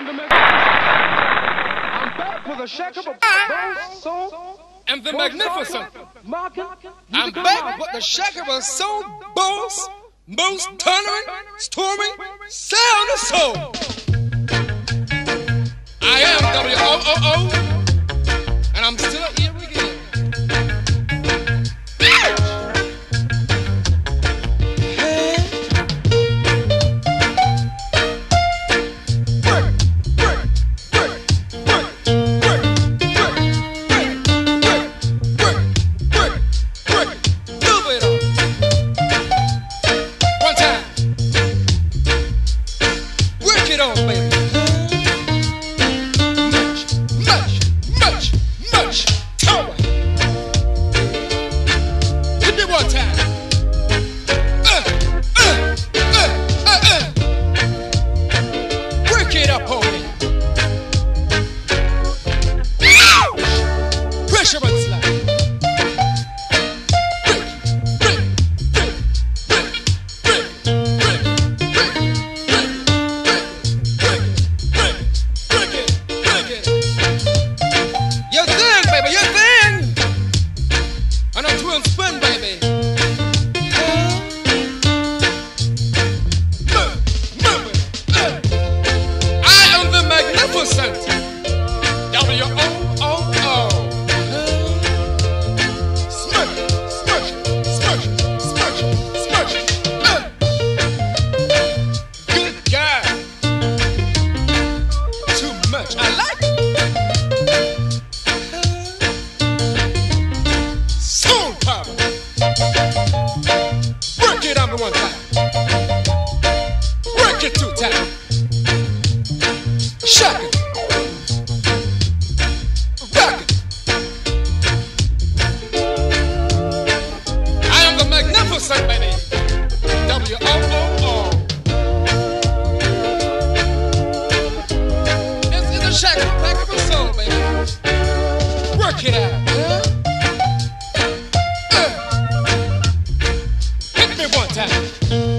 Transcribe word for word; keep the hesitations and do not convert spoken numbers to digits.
The shackable soul and the magnificent. I'm back with the shackable soul boss, most thundering, storming sound of soul. I am W O O O, and I'm still here again. Hit me one time.